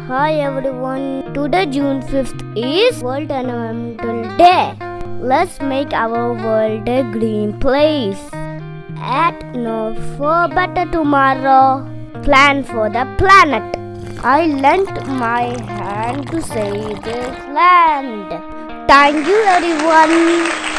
Hi everyone, today June 5th is World Environmental Day. Let's make our world a green place. Act now for better tomorrow. Plan for the planet. I lent my hand to save this land. Thank you everyone.